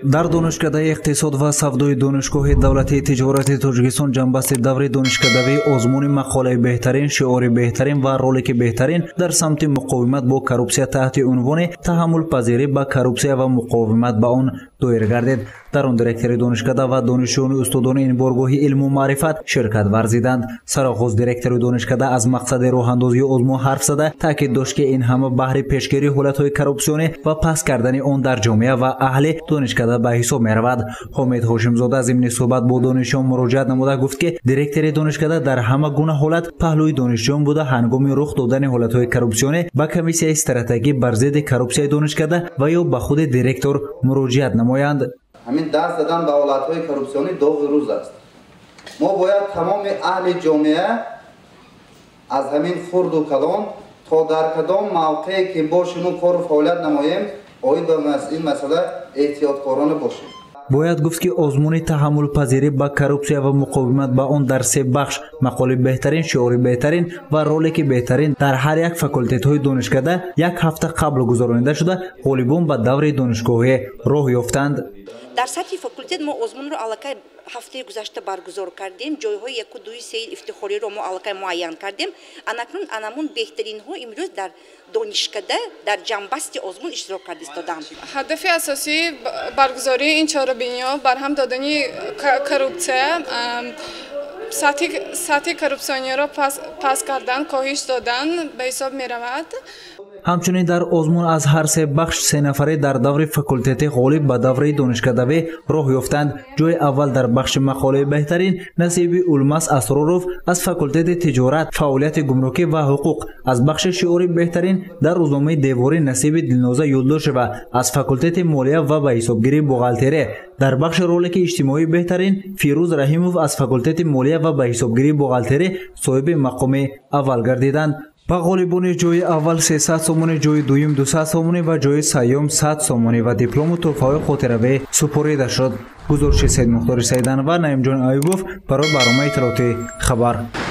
дар донишкадаи иқтисод ва савдои донишгоҳи давлатии тиҷорати Тоҷикистон ҷанбасти даври донишкадавӣ озмуни мақолаи беҳтарин, шиори беҳтарин ва ролики беҳтарин дар самти муқовимат бо коррупсия таҳти унвони таҳаммулпазирӣ ба коррупсия ва муқовимат ба он доир гардид. дар он директори донишкада ва донишҷӯёни устодони ин боргоҳи илму маърифат ширкат варзиданд. Сарохоз директори донишкада аз мақсади роҳандозии озмун ҳарф зада таъкид дошт ки ин ҳама баҳри пешгирии ҳолатҳои коррупсионӣ ва паст кардани он дар ҷомеа ва аҳли донишкада ба ҳисоб меравад. ҳомид ҳошимзода зимни суҳбат бо донишҷӯён муроҷиат намуда гуфт ки директори донишкада дар ҳама гуна ҳолат паҳлӯи донишҷӯён буда ҳангоми рух додани ҳолатҳои коррупсионӣ ба комиссияи стратегӣ бар зидди коррупсияи донишкада ва ё ба худи директор муроҷиат намоянд. ҳамин даст задан ба ҳолатҳои коррупсионӣ доғи рӯз аст. мо бояд тамоми аҳли ҷомеа аз ҳамин хурду калон то дар кадом мавқее ки бошему кору фаъолият намоем оид ба ин масъала эҳтиёткорона бошем. бояд гуфт ки озмуни таҳаммулпазирӣ ба коррупсия ва муқовимат ба он дар се бахш мақоли беҳтарин, шиори беҳтарин ва ролики беҳтарин дар ҳар як факултетҳои донишкада як ҳафта қабл гузаронида шуда ғолибон ба даври донишгоҳӣ роҳ ёфтанд. дар сатҳи факултет мо озмунро аллакай ҳафтаи гузашта баргузор кардем. ҷойҳои 1-2 сейл ифтихориро мо аллакай муайян кардем. анакнун анамун беҳтаринҳо имрӯз дар донишкада дар ҷанбасти озмун иштирок карда истоданд. ҳадафи асосии баргузории ин чорабиниҳо барҳам додани коррупсия, сатҳи коррупсиониро паст кардан, коҳиш додан ба ҳисоб меравад. ҳамчунин дар озмун аз ҳар се бахш 3 нафаре дар даври факултети ғолиб ба давраи донишкадавӣ роҳ ёфтанд. ҷои аввал дар бахши мақолаи беҳтарин насиби Улмас Асроров аз факултети тиҷорат, фаъолияти гумрукӣ ва ҳуқуқ, аз бахши шиори беҳтарин дар рӯзномаи Деворӣ насиби Дилноза Юлдошева, аз факултети молия ва ба ҳисобгирӣ бухгалтерия, дар бахши ролики иҷтимоӣ беҳтарин Фирӯз Раҳимов аз факултети молия ва ба ҳисобгирӣ бухгалтерӣ соҳиби мақоми аввал гардиданд. ба ғолибони ҷои аввал 300 сомонӣ, ҷои дуюм 200 сомонӣ ва ҷои сеюм 100 сомонӣ ва диплому тӯҳфаҳои хотиравӣ супорида шуд. гузориши Саид Мухтори Саидан ва Наимҷон Айюбов барои барномаи иттилоотӣ Хабар.